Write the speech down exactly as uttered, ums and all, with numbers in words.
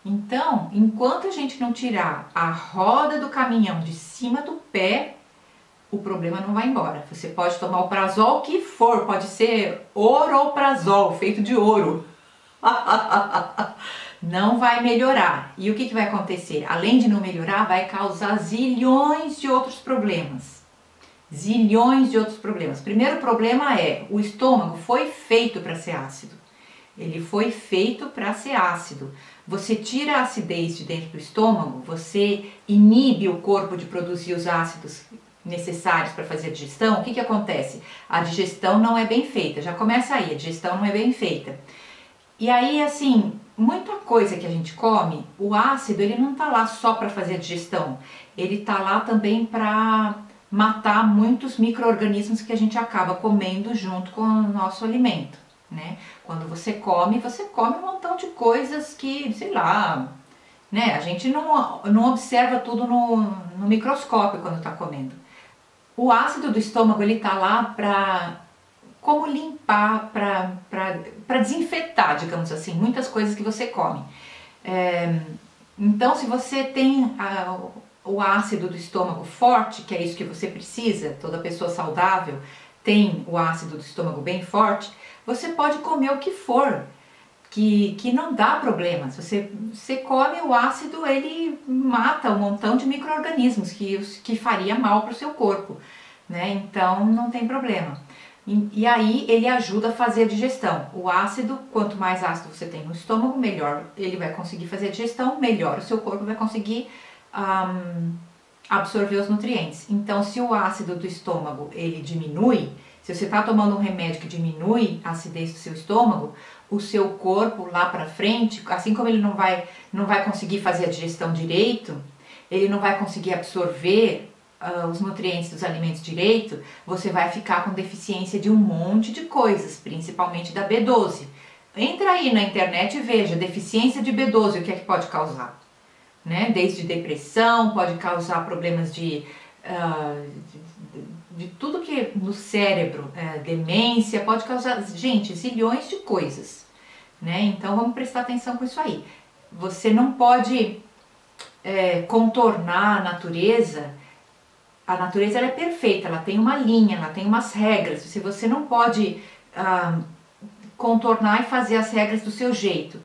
Então, enquanto a gente não tirar a roda do caminhão de cima do pé, o problema não vai embora. Você pode tomar o prazol que for, pode ser oroprazol, feito de ouro. Não vai melhorar. E o que, que vai acontecer? Além de não melhorar, vai causar zilhões de outros problemas. Zilhões de outros problemas. Primeiro problema é, o estômago foi feito para ser ácido. Ele foi feito para ser ácido. Você tira a acidez de dentro do estômago, você inibe o corpo de produzir os ácidos necessários para fazer a digestão. O que, que acontece? A digestão não é bem feita. Já começa aí, a digestão não é bem feita. E aí, assim, muita coisa que a gente come, o ácido, ele não tá lá só para fazer a digestão. Ele tá lá também para matar muitos micro-organismos que a gente acaba comendo junto com o nosso alimento, né? Quando você come, você come um montão de coisas que, sei lá, né? A gente não, não observa tudo no, no microscópio quando tá comendo. O ácido do estômago, ele tá lá para como limpar, para desinfetar, digamos assim, muitas coisas que você come. É, então, se você tem a, o ácido do estômago forte, que é isso que você precisa, toda pessoa saudável tem o ácido do estômago bem forte, você pode comer o que for, que, que não dá problema. Se você, você come o ácido, ele mata um montão de micro-organismos que, que faria mal para o seu corpo, né? Então, não tem problema. E, e aí ele ajuda a fazer a digestão. O ácido, quanto mais ácido você tem no estômago, melhor ele vai conseguir fazer a digestão, melhor o seu corpo vai conseguir um, absorver os nutrientes. Então, se o ácido do estômago ele diminui, se você está tomando um remédio que diminui a acidez do seu estômago, o seu corpo lá para frente, assim como ele não vai, não vai conseguir fazer a digestão direito, ele não vai conseguir absorver Uh, os nutrientes dos alimentos direito, você vai ficar com deficiência de um monte de coisas, principalmente da B doze. Entra aí na internet e veja, deficiência de B doze, o que é que pode causar? Né? Desde depressão, pode causar problemas de, uh, de, de, de tudo que no cérebro, uh, demência, pode causar, gente, zilhões de coisas. Né? Então vamos prestar atenção com isso aí. Você não pode é, contornar a natureza. A natureza ela é perfeita, ela tem uma linha, ela tem umas regras. Se você não pode ah, contornar e fazer as regras do seu jeito.